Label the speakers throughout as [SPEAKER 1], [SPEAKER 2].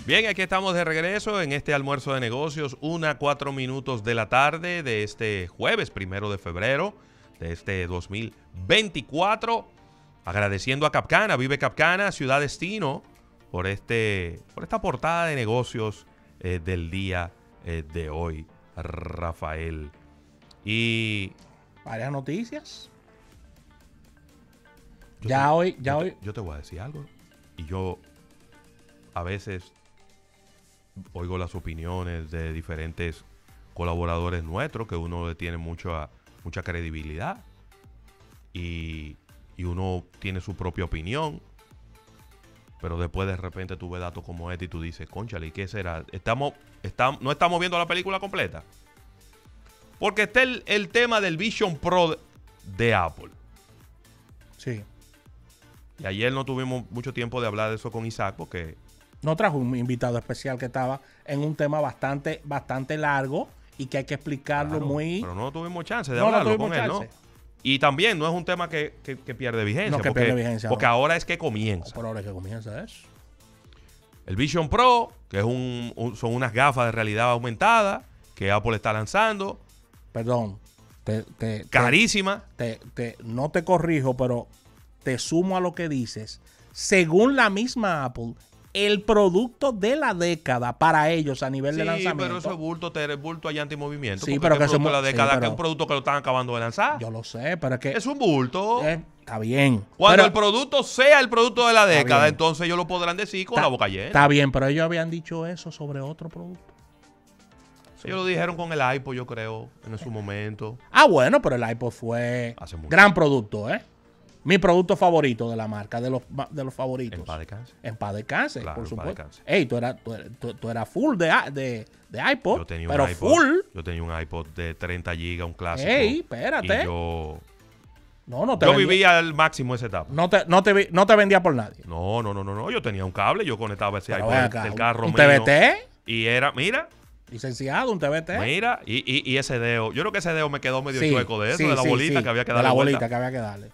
[SPEAKER 1] Bien, aquí estamos de regreso en este almuerzo de negocios, 1:04 de la tarde de este jueves 1 de febrero de este 2024. Agradeciendo a Capcana, Vive Capcana, Ciudad Destino, por esta portada de negocios del día de hoy, Rafael. Y
[SPEAKER 2] varias noticias.
[SPEAKER 1] Yo te voy a decir algo. Y yo a veces oigo las opiniones de diferentes colaboradores nuestros que uno le tiene mucha credibilidad y uno tiene su propia opinión, pero después de repente tú ves datos como este y tú dices, cónchale, ¿y qué será? ¿No estamos viendo la película completa? Porque está el tema del Vision Pro de Apple.
[SPEAKER 2] Sí.
[SPEAKER 1] Y ayer no tuvimos mucho tiempo de hablar de eso con Isaac porque
[SPEAKER 2] no trajo un invitado especial que estaba en un tema bastante largo y que hay que explicarlo
[SPEAKER 1] Pero no tuvimos chance de hablarlo con él, ¿no? Y también no es un tema que pierde vigencia.
[SPEAKER 2] No, pierde vigencia.
[SPEAKER 1] Porque ahora es que comienza.
[SPEAKER 2] Por ahora es que comienza eso.
[SPEAKER 1] El Vision Pro, que son unas gafas de realidad aumentada que Apple está lanzando.
[SPEAKER 2] Perdón.
[SPEAKER 1] Carísima.
[SPEAKER 2] No te corrijo, pero te sumo a lo que dices. Según la misma Apple, el producto de la década para ellos a nivel de lanzamiento.
[SPEAKER 1] Sí, pero eso es bulto allá antimovimiento.
[SPEAKER 2] Sí, pero que es
[SPEAKER 1] de la década, que es un producto que lo están acabando de lanzar.
[SPEAKER 2] Yo lo sé, pero es que
[SPEAKER 1] es un bulto.
[SPEAKER 2] Está bien.
[SPEAKER 1] Cuando el producto sea el producto de la década, entonces ellos lo podrán decir con la boca llena.
[SPEAKER 2] Está bien, pero ellos habían dicho eso sobre otro producto.
[SPEAKER 1] Ellos lo dijeron con el iPod, yo creo, en su momento.
[SPEAKER 2] Bueno, pero el iPod fue gran producto, ¿eh? Mi producto favorito de la marca, de los favoritos.
[SPEAKER 1] En paz descanse.
[SPEAKER 2] En paz descanse,
[SPEAKER 1] claro,
[SPEAKER 2] por supuesto.
[SPEAKER 1] Ey,
[SPEAKER 2] tú eras full de iPod, pero
[SPEAKER 1] un iPod,
[SPEAKER 2] full.
[SPEAKER 1] Yo tenía un iPod de 30 GB, un clásico.
[SPEAKER 2] Ey, espérate.
[SPEAKER 1] Y yo
[SPEAKER 2] vivía
[SPEAKER 1] al máximo esa etapa.
[SPEAKER 2] No te vendía por nadie.
[SPEAKER 1] No. Yo tenía un cable, yo conectaba ese iPod del carro
[SPEAKER 2] ¿Un
[SPEAKER 1] mío.
[SPEAKER 2] TBT?
[SPEAKER 1] Y era, mira.
[SPEAKER 2] Licenciado, un TBT.
[SPEAKER 1] Mira, y ese dedo. Yo creo que ese dedo me quedó medio chueco de eso, de la bolita que había que darle.
[SPEAKER 2] De la bolita que había que darle.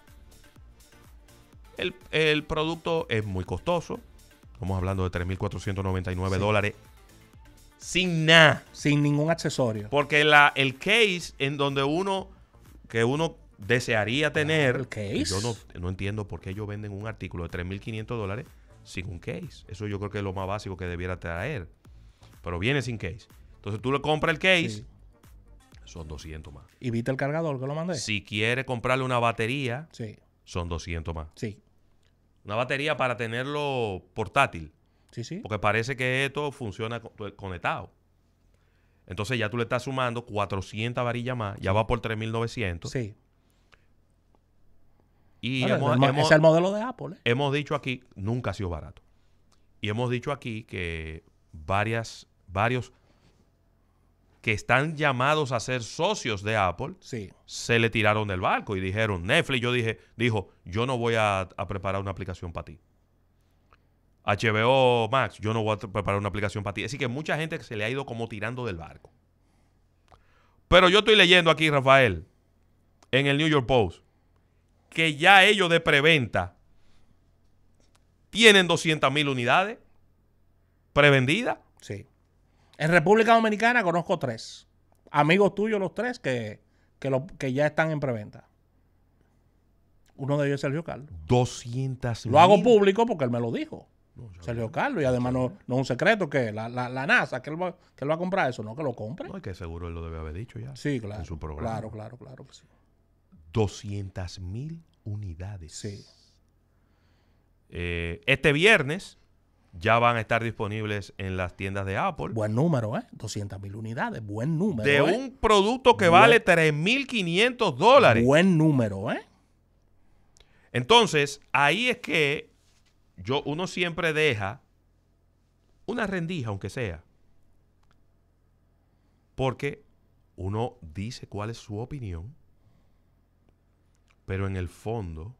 [SPEAKER 1] El producto es muy costoso. Estamos hablando de $3,499 sin nada.
[SPEAKER 2] Sin ningún accesorio.
[SPEAKER 1] Porque el case en donde uno desearía tener.
[SPEAKER 2] ¿El case?
[SPEAKER 1] Yo no entiendo por qué ellos venden un artículo de $3,500 sin un case. Eso yo creo que es lo más básico que debiera traer. Pero viene sin case. Entonces tú le compras el case. Son 200 más.
[SPEAKER 2] ¿Y viste el cargador que lo mandé?
[SPEAKER 1] Si quieres comprarle una batería. Son 200 más.
[SPEAKER 2] Sí.
[SPEAKER 1] Una batería para tenerlo portátil.
[SPEAKER 2] Sí.
[SPEAKER 1] Porque parece que esto funciona conectado. Entonces ya tú le estás sumando 400 varillas más. Ya va por 3,900.
[SPEAKER 2] Sí.
[SPEAKER 1] Y
[SPEAKER 2] es el modelo de Apple.
[SPEAKER 1] Hemos dicho aquí, nunca ha sido barato. Y hemos dicho aquí que varios que están llamados a ser socios de Apple, se le tiraron del barco y dijeron, Netflix, dijo, yo no voy a preparar una aplicación para ti. HBO Max, yo no voy a preparar una aplicación para ti. Así que mucha gente se le ha ido como tirando del barco. Pero yo estoy leyendo aquí, Rafael, en el New York Post, que ya ellos de preventa tienen 200,000 unidades prevendidas.
[SPEAKER 2] Sí. En República Dominicana conozco 3. Amigos tuyos los 3 que ya están en preventa. Uno de ellos es Sergio Carlos.
[SPEAKER 1] 200,000.
[SPEAKER 2] Lo hago público porque él me lo dijo. Sergio Carlos. Y además no es un secreto que la NASA, que él va a comprar eso, no que lo compre.
[SPEAKER 1] No, es que seguro él lo debe haber dicho ya.
[SPEAKER 2] Sí, claro.
[SPEAKER 1] En su programa.
[SPEAKER 2] Claro que sí.
[SPEAKER 1] 200,000 unidades.
[SPEAKER 2] Sí.
[SPEAKER 1] Este viernes ya van a estar disponibles en las tiendas de Apple.
[SPEAKER 2] Buen número, 200,000 unidades. Buen número.
[SPEAKER 1] De un producto que vale $3,500.
[SPEAKER 2] Buen número,
[SPEAKER 1] Entonces, ahí es que uno siempre deja una rendija, aunque sea. Porque uno dice cuál es su opinión, pero en el fondo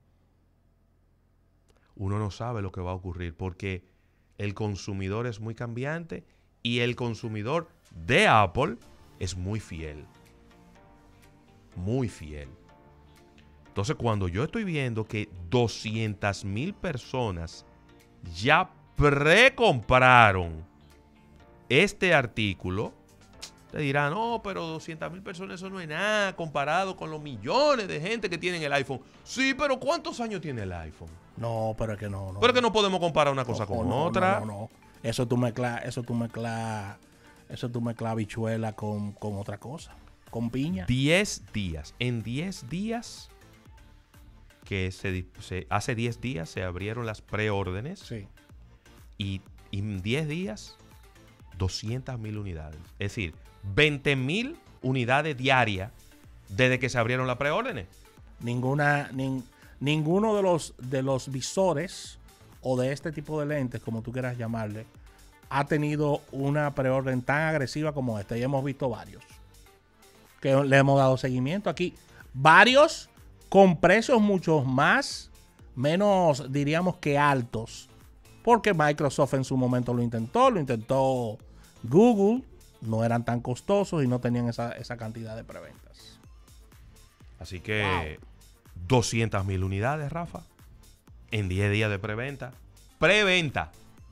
[SPEAKER 1] uno no sabe lo que va a ocurrir porque el consumidor es muy cambiante y el consumidor de Apple es muy fiel. Muy fiel. Entonces, cuando yo estoy viendo que 200,000 personas ya precompraron este artículo, te dirán, no, pero 200,000 personas eso no es nada comparado con los millones de gente que tienen el iPhone. Sí, pero ¿cuántos años tiene el iPhone?
[SPEAKER 2] No, pero es que no.
[SPEAKER 1] Pero es que no podemos comparar una cosa con otra.
[SPEAKER 2] No. Eso tú mezclas habichuela con otra cosa. Con piña.
[SPEAKER 1] 10 días. En 10 días, hace 10 días se abrieron las preórdenes.
[SPEAKER 2] Sí.
[SPEAKER 1] Y en 10 días, 200,000 unidades. Es decir, 20,000 unidades diarias desde que se abrieron las preórdenes.
[SPEAKER 2] Ninguno de los visores o de este tipo de lentes, como tú quieras llamarle, ha tenido una preorden tan agresiva como esta. Y hemos visto varios que le hemos dado seguimiento aquí. Varios con precios menos diríamos que altos. Porque Microsoft en su momento lo intentó Google, no eran tan costosos y no tenían esa cantidad de preventas.
[SPEAKER 1] Así que 200,000 unidades, Rafa, en 10 días de preventa. Preventa.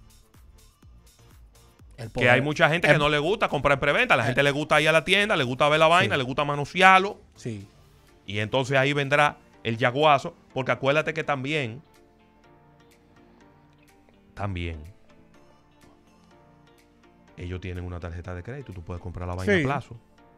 [SPEAKER 1] Que hay mucha gente que no le gusta comprar en preventa. A la gente le gusta ir a la tienda, le gusta ver la vaina, le gusta manosearlo.
[SPEAKER 2] Sí.
[SPEAKER 1] Y entonces ahí vendrá el yaguazo, porque acuérdate que también, ellos tienen una tarjeta de crédito. Tú puedes comprar la vaina a plazo.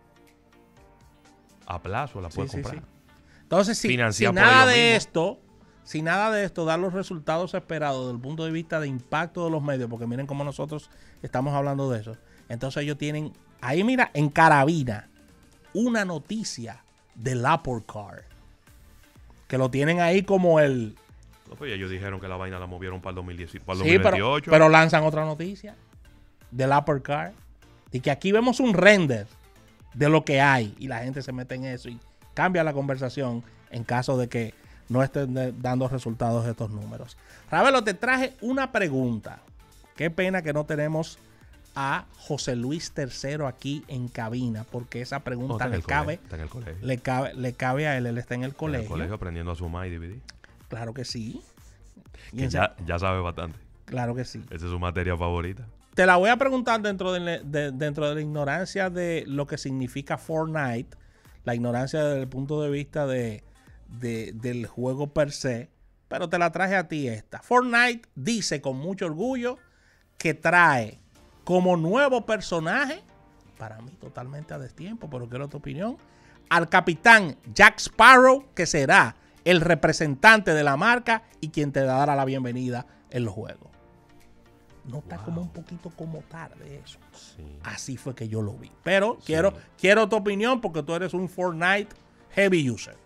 [SPEAKER 1] A plazo la puedes comprar.
[SPEAKER 2] Sí. Entonces, si nada de esto da los resultados esperados desde el punto de vista de impacto de los medios, porque miren cómo nosotros estamos hablando de eso. Entonces ellos tienen, ahí mira, en carabina, una noticia del Apple Car. Que lo tienen ahí como el...
[SPEAKER 1] No, pues ellos dijeron que la vaina la movieron para el 2018.
[SPEAKER 2] Sí, pero lanzan otra noticia del Apple Car. Y que aquí vemos un render de lo que hay. Y la gente se mete en eso y cambia la conversación en caso de que no estén dando resultados de estos números. Ravelo, te traje una pregunta. Qué pena que no tenemos a José Luis III aquí en cabina, porque esa pregunta le cabe a él. Él está en el colegio.
[SPEAKER 1] En el colegio aprendiendo a sumar y dividir.
[SPEAKER 2] Claro que sí.
[SPEAKER 1] Que ya sabe bastante.
[SPEAKER 2] Claro que sí.
[SPEAKER 1] Esa es su materia favorita.
[SPEAKER 2] Te la voy a preguntar dentro de la ignorancia de lo que significa Fortnite, la ignorancia desde el punto de vista del juego per se, pero te la traje a ti esta. Fortnite dice con mucho orgullo que trae como nuevo personaje, para mí totalmente a destiempo, pero quiero tu opinión, al capitán Jack Sparrow, que será el representante de la marca y quien te dará la bienvenida en los juegos. No está como un poquito como tarde eso.
[SPEAKER 1] Sí.
[SPEAKER 2] Así fue que yo lo vi. Pero quiero tu opinión porque tú eres un Fortnite heavy user.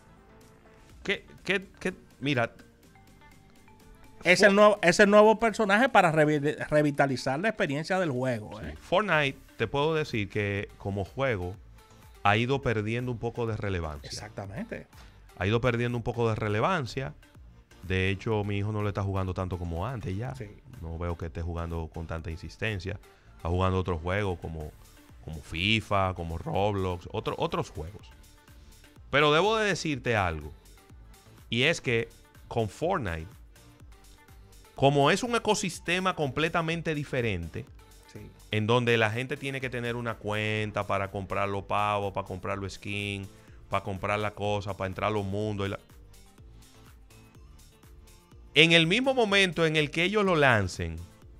[SPEAKER 1] Mira.
[SPEAKER 2] Es el nuevo personaje para revitalizar la experiencia del juego.
[SPEAKER 1] Sí. Fortnite, te puedo decir que como juego ha ido perdiendo un poco de relevancia.
[SPEAKER 2] Exactamente.
[SPEAKER 1] Ha ido perdiendo un poco de relevancia. De hecho, mi hijo no le está jugando tanto como antes ya.
[SPEAKER 2] Sí.
[SPEAKER 1] No veo que esté jugando con tanta insistencia. Está jugando otros juegos como FIFA, como Roblox, otros juegos. Pero debo de decirte algo. Y es que con Fortnite, como es un ecosistema completamente diferente,
[SPEAKER 2] sí,
[SPEAKER 1] en donde la gente tiene que tener una cuenta para comprar los pavos, para comprar los skins, para comprar la cosa, para entrar a los mundos. En el mismo momento en el que ellos lo lancen,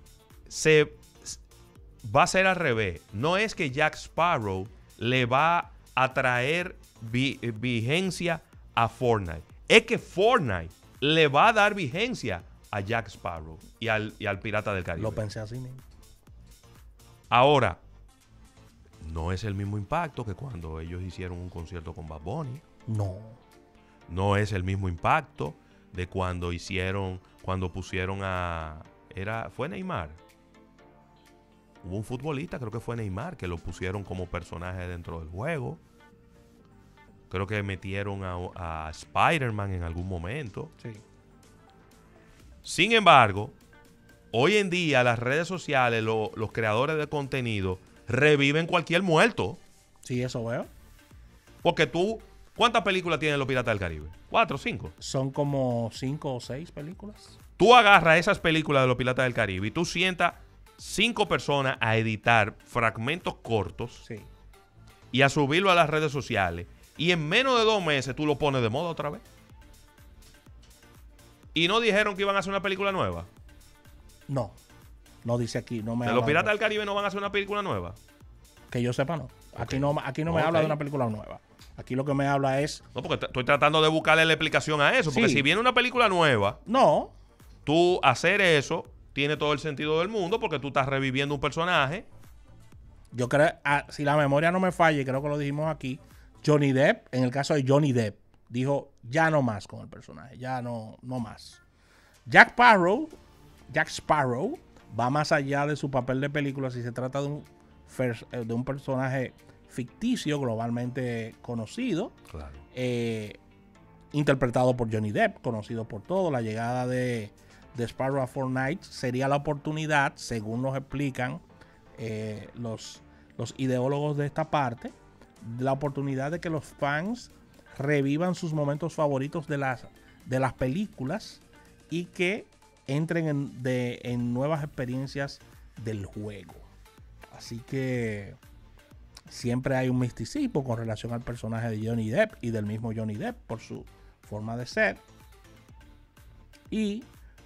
[SPEAKER 1] va a ser al revés. No es que Jack Sparrow le va a traer vigencia a Fortnite. Es que Fortnite le va a dar vigencia a Jack Sparrow y al Pirata del Caribe.
[SPEAKER 2] Lo pensé así mismo.
[SPEAKER 1] Ahora, no es el mismo impacto que cuando ellos hicieron un concierto con Bad Bunny.
[SPEAKER 2] No.
[SPEAKER 1] No es el mismo impacto de cuando pusieron fue Neymar. Hubo un futbolista, creo que fue Neymar, que lo pusieron como personaje dentro del juego. Creo que metieron a Spider-Man en algún momento.
[SPEAKER 2] Sí.
[SPEAKER 1] Sin embargo, hoy en día las redes sociales, los creadores de contenido reviven cualquier muerto.
[SPEAKER 2] Sí, eso veo.
[SPEAKER 1] Porque ¿cuántas películas tienen los Piratas del Caribe? 4 o 5.
[SPEAKER 2] Son como 5 o 6 películas.
[SPEAKER 1] Tú agarras esas películas de los Piratas del Caribe y tú sientas 5 personas a editar fragmentos cortos
[SPEAKER 2] Sí.
[SPEAKER 1] y a subirlo a las redes sociales. Y en menos de 2 meses tú lo pones de moda otra vez. Y no dijeron que iban a hacer una película nueva.
[SPEAKER 2] No. No dice aquí. No me
[SPEAKER 1] De
[SPEAKER 2] habla
[SPEAKER 1] los
[SPEAKER 2] de-
[SPEAKER 1] Piratas del Caribe no van a hacer una película nueva.
[SPEAKER 2] Que yo sepa, no. Aquí no me
[SPEAKER 1] Ok.
[SPEAKER 2] habla de una película nueva. Aquí lo que me habla es...
[SPEAKER 1] No, porque estoy tratando de buscarle la explicación a eso. Porque
[SPEAKER 2] Sí.
[SPEAKER 1] si viene una película nueva,
[SPEAKER 2] No.
[SPEAKER 1] tú hacer eso tiene todo el sentido del mundo porque tú estás reviviendo un personaje.
[SPEAKER 2] Yo creo... si la memoria no me falla, y creo que lo dijimos aquí, Johnny Depp, en el caso de Johnny Depp, dijo ya no más con el personaje. Ya no más. Jack Sparrow va más allá de su papel de película si se trata de un personaje ficticio globalmente conocido,
[SPEAKER 1] Claro.
[SPEAKER 2] interpretado por Johnny Depp, conocido por todo. La llegada de Sparrow a Fortnite sería la oportunidad, según nos explican los ideólogos de esta parte, la oportunidad de que los fans revivan sus momentos favoritos de las películas y que entren en nuevas experiencias del juego. Así que siempre hay un misticismo con relación al personaje de Johnny Depp y del mismo Johnny Depp por su forma de ser. Y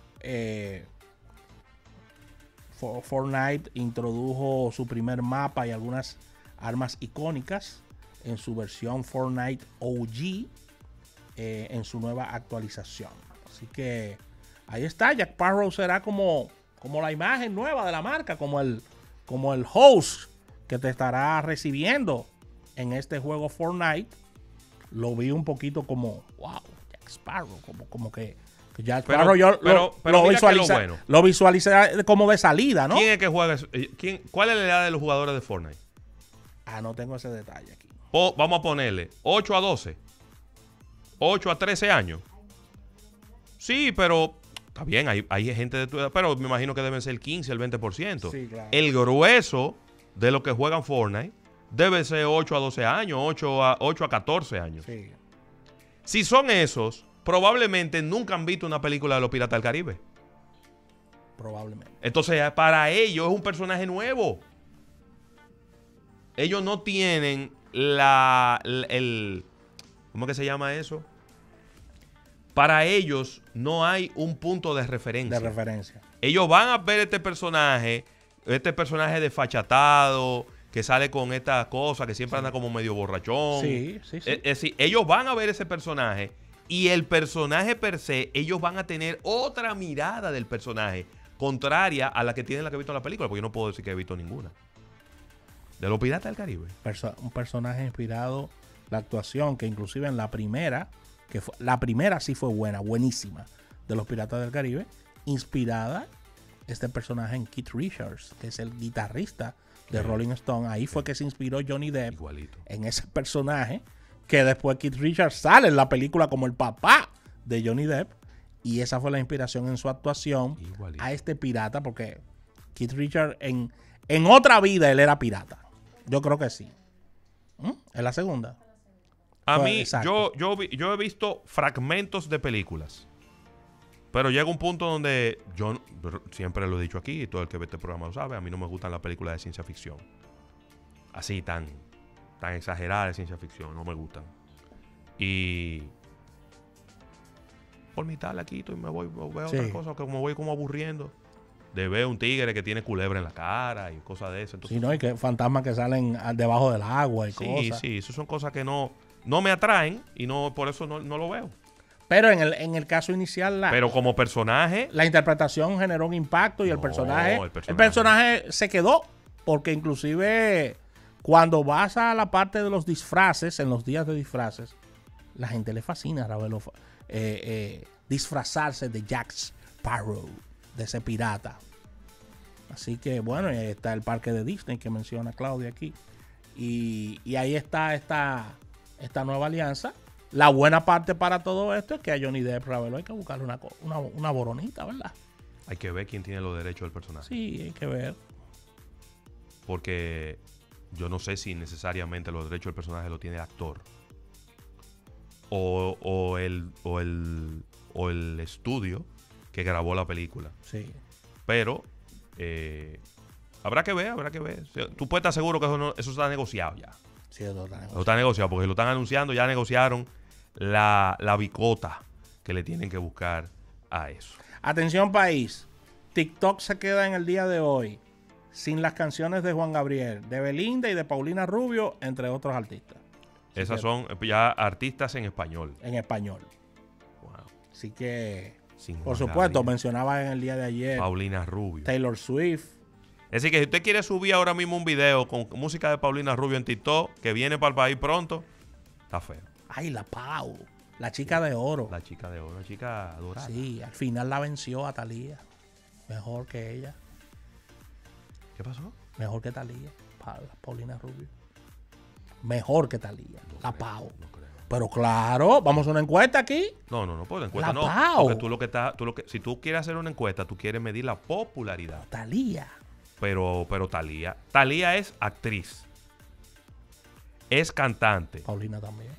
[SPEAKER 2] Fortnite introdujo su primer mapa y algunas armas icónicas en su versión Fortnite OG en su nueva actualización. Así que ahí está, Jack Sparrow será como la imagen nueva de la marca, como el host que te estará recibiendo en este juego Fortnite. Lo vi un poquito como, wow, Jack Sparrow, como que Jack Sparrow
[SPEAKER 1] pero
[SPEAKER 2] lo
[SPEAKER 1] mira que
[SPEAKER 2] visualiza,
[SPEAKER 1] lo bueno.
[SPEAKER 2] lo visualiza como de salida, ¿no?
[SPEAKER 1] ¿Quién es que juega? ¿Cuál es la edad de los jugadores de Fortnite?
[SPEAKER 2] No tengo ese detalle aquí.
[SPEAKER 1] Vamos a ponerle 8 a 12. 8 a 13 años. Sí, pero está bien, hay gente de tu edad, pero me imagino que deben ser el 15, el 20%.
[SPEAKER 2] Sí, claro.
[SPEAKER 1] El grueso de los que juegan Fortnite debe ser 8 a 12 años, 8 a 14 años.
[SPEAKER 2] Sí.
[SPEAKER 1] Si son esos, probablemente nunca han visto una película de los Piratas del Caribe.
[SPEAKER 2] Probablemente.
[SPEAKER 1] Entonces, para ellos es un personaje nuevo. Ellos no tienen ¿cómo que se llama eso? Para ellos no hay un punto de referencia.
[SPEAKER 2] De referencia.
[SPEAKER 1] Ellos van a ver este personaje desfachatado, que sale con esta cosa, que siempre anda como medio borrachón.
[SPEAKER 2] Sí.
[SPEAKER 1] Es decir, ellos van a ver ese personaje y el personaje per se, ellos van a tener otra mirada del personaje, contraria a la que tienen la que he visto en la película, porque yo no puedo decir que he visto ninguna. De los Piratas del Caribe.
[SPEAKER 2] Un personaje inspirado, la actuación, que inclusive en la primera sí fue buenísima, de los Piratas del Caribe, inspirada este personaje en Keith Richards, que es el guitarrista de Rolling Stone. Ahí fue que se inspiró Johnny Depp.
[SPEAKER 1] Igualito.
[SPEAKER 2] En ese personaje, que después Keith Richards sale en la película como el papá de Johnny Depp, y esa fue la inspiración en su actuación
[SPEAKER 1] Igualito.
[SPEAKER 2] a este pirata, porque Keith Richards en otra vida él era pirata. Yo creo que sí. En la segunda.
[SPEAKER 1] A
[SPEAKER 2] Pues,
[SPEAKER 1] mí,
[SPEAKER 2] exacto.
[SPEAKER 1] yo he visto fragmentos de películas. Pero llega un punto donde yo siempre lo he dicho aquí, y todo el que ve este programa lo sabe, a mí no me gustan las películas de ciencia ficción. Así tan exageradas de ciencia ficción, no me gustan. Y por mitad la quito y me voy, veo
[SPEAKER 2] Sí.
[SPEAKER 1] otra cosa, que me voy como aburriendo. De ver un tigre que tiene culebra en la cara y cosas de eso. Entonces,
[SPEAKER 2] Sí, ¿no? Y que fantasmas que salen debajo del agua y
[SPEAKER 1] sí,
[SPEAKER 2] cosas.
[SPEAKER 1] sí, esas son cosas que no me atraen y por eso no lo veo.
[SPEAKER 2] Pero en el caso inicial,
[SPEAKER 1] Pero como personaje,
[SPEAKER 2] la interpretación generó un impacto y el
[SPEAKER 1] No,
[SPEAKER 2] personaje
[SPEAKER 1] el personaje.
[SPEAKER 2] el personaje se quedó. Porque inclusive cuando vas a la parte de los disfraces, en los días de disfraces, la gente le fascina, Ravelo, disfrazarse de Jack Sparrow, de ese pirata. Así que bueno, está el parque de Disney que menciona Claudia aquí. Y ahí está esta nueva alianza. La buena parte para todo esto es que a Johnny Depp, Ravelo, hay que buscarle una boronita, ¿verdad?
[SPEAKER 1] hay que ver quién tiene los derechos del personaje.
[SPEAKER 2] Sí, hay que ver.
[SPEAKER 1] Porque yo no sé si necesariamente los derechos del personaje lo tiene el actor. O el estudio que grabó la película.
[SPEAKER 2] Sí.
[SPEAKER 1] Pero Habrá que ver, habrá que ver. Tú puedes estar seguro que eso está negociado ya.
[SPEAKER 2] Sí, eso está negociado.
[SPEAKER 1] Eso está negociado porque lo están anunciando, ya negociaron la bicota que le tienen que buscar a eso.
[SPEAKER 2] Atención país, TikTok se queda en el día de hoy sin las canciones de Juan Gabriel, de Belinda y de Paulina Rubio, entre otros artistas.
[SPEAKER 1] Esas son ya artistas en español.
[SPEAKER 2] En español.
[SPEAKER 1] Wow.
[SPEAKER 2] Así que,
[SPEAKER 1] Sin
[SPEAKER 2] por
[SPEAKER 1] Juan
[SPEAKER 2] supuesto,
[SPEAKER 1] Gabriel.
[SPEAKER 2] mencionaba en el día de ayer
[SPEAKER 1] Paulina Rubio.
[SPEAKER 2] Taylor Swift.
[SPEAKER 1] Es decir, que si usted quiere subir ahora mismo un video con música de Paulina Rubio en TikTok, que viene para el país pronto, está feo.
[SPEAKER 2] Ay, la Pau, la chica de oro.
[SPEAKER 1] La chica de oro, una chica dorada.
[SPEAKER 2] Sí, al final la venció a Thalía. Mejor que ella.
[SPEAKER 1] ¿Qué pasó?
[SPEAKER 2] Mejor que Thalía. Paulina Rubio. Mejor que Thalía. La Pau.
[SPEAKER 1] No creo.
[SPEAKER 2] Pero claro, vamos a una encuesta aquí.
[SPEAKER 1] No, por la encuesta
[SPEAKER 2] La
[SPEAKER 1] no.
[SPEAKER 2] Pau.
[SPEAKER 1] Porque si tú quieres hacer una encuesta, tú quieres medir la popularidad.
[SPEAKER 2] Thalía.
[SPEAKER 1] Pero Thalía es actriz. Es cantante.
[SPEAKER 2] Paulina también.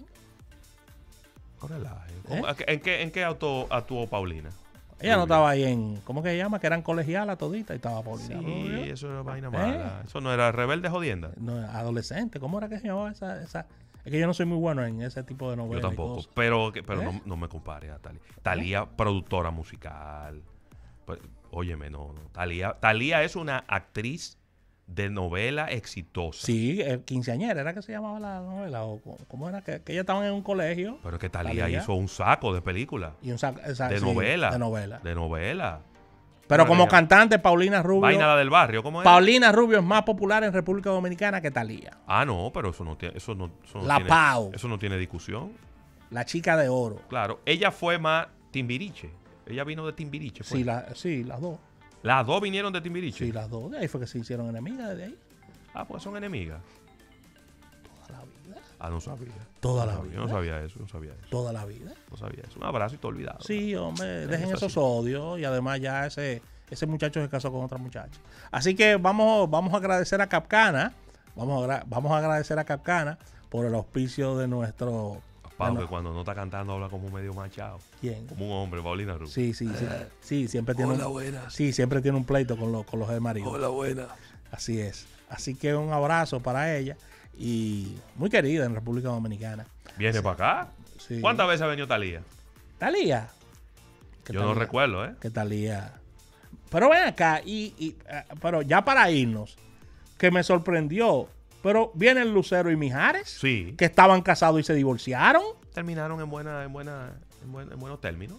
[SPEAKER 1] No relaje. ¿En qué actuó Paulina?
[SPEAKER 2] Ella no
[SPEAKER 1] Rubio.
[SPEAKER 2] estaba ahí en, ¿cómo que se llama? Que eran colegialas toditas y estaba Paulina
[SPEAKER 1] Sí,
[SPEAKER 2] Rubio.
[SPEAKER 1] eso era vaina mala. Eso no era Rebelde Jodienda.
[SPEAKER 2] No, adolescente. ¿Cómo era que se llamaba esa? Es que yo no soy muy bueno en ese tipo de
[SPEAKER 1] Yo
[SPEAKER 2] novelas.
[SPEAKER 1] tampoco.
[SPEAKER 2] y cosas.
[SPEAKER 1] Pero
[SPEAKER 2] ¿Eh?
[SPEAKER 1] no me compares a Thalía. Thalía, productora musical. Pues, óyeme, no. Thalía es una actriz de novela exitosa.
[SPEAKER 2] Sí, quinceañera, ¿era que se llamaba la novela? ¿O cómo era? Que ellas estaban en un colegio.
[SPEAKER 1] Pero es que Thalía
[SPEAKER 2] Thalía.
[SPEAKER 1] hizo un saco de películas.
[SPEAKER 2] Y un
[SPEAKER 1] De
[SPEAKER 2] sí,
[SPEAKER 1] novela.
[SPEAKER 2] De novela.
[SPEAKER 1] De novela.
[SPEAKER 2] Pero como
[SPEAKER 1] Vaina-
[SPEAKER 2] cantante, Paulina Rubio.
[SPEAKER 1] Vaina la del barrio, ¿cómo es?
[SPEAKER 2] Paulina Rubio es más popular en República Dominicana que Thalía.
[SPEAKER 1] Ah, no, pero eso no tiene. Eso no
[SPEAKER 2] La
[SPEAKER 1] tiene,
[SPEAKER 2] Pau.
[SPEAKER 1] Eso no tiene discusión.
[SPEAKER 2] La chica de oro.
[SPEAKER 1] Claro. Ella fue más Timbiriche. Ella vino de Timbiriche. Fue.
[SPEAKER 2] Sí, las dos.
[SPEAKER 1] Las dos vinieron de Timbiriche.
[SPEAKER 2] Sí, las dos. De ahí fue que se hicieron enemigas, desde ahí.
[SPEAKER 1] Ah, pues son enemigas.
[SPEAKER 2] Toda la vida.
[SPEAKER 1] Ah, no sabía.
[SPEAKER 2] Toda
[SPEAKER 1] No
[SPEAKER 2] la
[SPEAKER 1] sabía,
[SPEAKER 2] vida.
[SPEAKER 1] no sabía eso, no sabía eso.
[SPEAKER 2] Toda la vida.
[SPEAKER 1] No sabía eso. Un abrazo y te olvidado.
[SPEAKER 2] Sí, hombre, dejen
[SPEAKER 1] Eso
[SPEAKER 2] esos
[SPEAKER 1] sí.
[SPEAKER 2] odios. Y además ya ese muchacho se casó con otra muchacha. Así que vamos a agradecer a Capcana. Vamos a agradecer a Capcana por el auspicio de nuestro...
[SPEAKER 1] Pau,
[SPEAKER 2] de
[SPEAKER 1] que cuando no está cantando habla como medio machado.
[SPEAKER 2] ¿Quién?
[SPEAKER 1] Como un hombre, Paulina Rubio.
[SPEAKER 2] Sí, siempre tiene
[SPEAKER 3] Hola, buenas.
[SPEAKER 2] Sí, siempre tiene un pleito con los de marido.
[SPEAKER 3] Hola, buenas.
[SPEAKER 2] Así es. Así que un abrazo para ella y muy querida en República Dominicana.
[SPEAKER 1] ¿Viene para acá?
[SPEAKER 2] Sí.
[SPEAKER 1] ¿Cuántas veces ha venido Thalía?
[SPEAKER 2] Thalía. ¿Qué
[SPEAKER 1] Yo no
[SPEAKER 2] Thalía?
[SPEAKER 1] recuerdo, ¿eh?
[SPEAKER 2] Que Thalía. Pero ven acá pero ya para irnos, que me sorprendió. Pero vienen Lucero y Mijares,
[SPEAKER 1] Sí.
[SPEAKER 2] que estaban casados y se divorciaron.
[SPEAKER 1] Terminaron en buenos términos.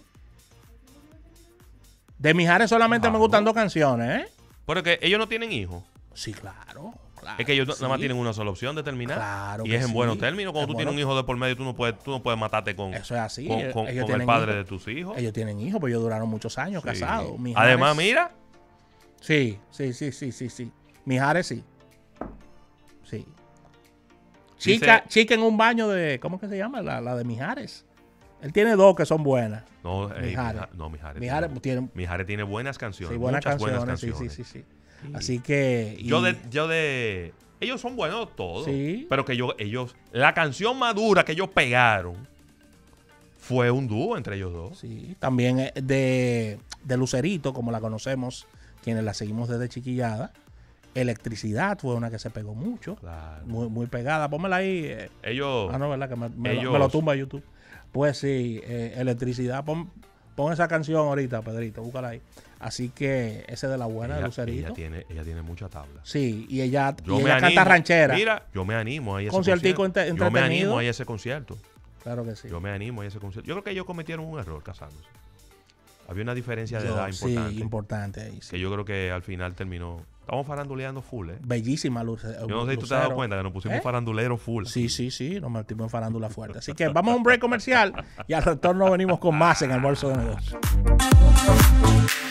[SPEAKER 2] De Mijares solamente me
[SPEAKER 1] Claro.
[SPEAKER 2] gustan dos canciones, ¿eh?
[SPEAKER 1] Pero es que ellos no tienen hijos.
[SPEAKER 2] Sí, claro.
[SPEAKER 1] Es que ellos
[SPEAKER 2] sí.
[SPEAKER 1] nada más tienen una sola opción de terminar.
[SPEAKER 2] Claro
[SPEAKER 1] y
[SPEAKER 2] que
[SPEAKER 1] es en
[SPEAKER 2] sí.
[SPEAKER 1] buenos términos. Cuando
[SPEAKER 2] Es
[SPEAKER 1] tú tienes
[SPEAKER 2] bueno.
[SPEAKER 1] un hijo de por medio, tú no puedes matarte con,
[SPEAKER 2] Eso es así.
[SPEAKER 1] con
[SPEAKER 2] Ellos
[SPEAKER 1] el
[SPEAKER 2] tienen
[SPEAKER 1] padre
[SPEAKER 2] hijos.
[SPEAKER 1] de tus hijos.
[SPEAKER 2] Ellos tienen hijos, pues ellos duraron muchos años
[SPEAKER 1] Sí.
[SPEAKER 2] casados. Mijares-
[SPEAKER 1] Además, mira,
[SPEAKER 2] Sí. Mijares sí. Sí.
[SPEAKER 1] Dice-
[SPEAKER 2] Chica en un baño de... ¿Cómo que se llama? La de Mijares. Él tiene dos que son buenas.
[SPEAKER 1] no,
[SPEAKER 2] Mijares.
[SPEAKER 1] Mijares
[SPEAKER 2] tiene
[SPEAKER 1] Mijares tiene buenas canciones.
[SPEAKER 2] sí, buenas
[SPEAKER 1] muchas
[SPEAKER 2] canciones.
[SPEAKER 1] buenas canciones.
[SPEAKER 2] Sí. Así que...
[SPEAKER 1] Ellos son buenos todos.
[SPEAKER 2] Sí.
[SPEAKER 1] Pero que ellos, la canción más dura que ellos pegaron fue un dúo entre ellos dos.
[SPEAKER 2] Sí, también de Lucerito, como la conocemos, quienes la seguimos desde chiquillada. Electricidad fue una que se pegó mucho.
[SPEAKER 1] Claro.
[SPEAKER 2] Muy, muy pegada. Pónmela ahí.
[SPEAKER 1] Ellos,
[SPEAKER 2] No, ¿verdad? Que me
[SPEAKER 1] ellos-
[SPEAKER 2] lo tumba YouTube. Pues sí, Electricidad. Pon esa canción ahorita, Pedrito. Búscala ahí. Así que ese de la buena, de Lucerito.
[SPEAKER 1] ella tiene mucha tabla.
[SPEAKER 2] Sí, y ella
[SPEAKER 1] Yo me
[SPEAKER 2] canta
[SPEAKER 1] animo.
[SPEAKER 2] ranchera.
[SPEAKER 1] Mira, yo me animo a ese
[SPEAKER 2] Conciertico
[SPEAKER 1] concierto. Yo me
[SPEAKER 2] entretenido.
[SPEAKER 1] animo a ese concierto.
[SPEAKER 2] Claro que sí.
[SPEAKER 1] Yo me animo a ese concierto. Yo creo que ellos cometieron un error casándose. Había una diferencia de
[SPEAKER 2] Yo-
[SPEAKER 1] edad importante.
[SPEAKER 2] Sí, importante ahí. Sí.
[SPEAKER 1] Que yo creo que al final terminó. Estamos faranduleando full, ¿eh?
[SPEAKER 2] Bellísima Lucero.
[SPEAKER 1] Yo no sé si tú te has dado cuenta que nos pusimos faranduleros full.
[SPEAKER 2] Sí, nos metimos en farándula fuerte. Así que vamos a un break comercial y al retorno venimos con más en Almuerzo de Negocios.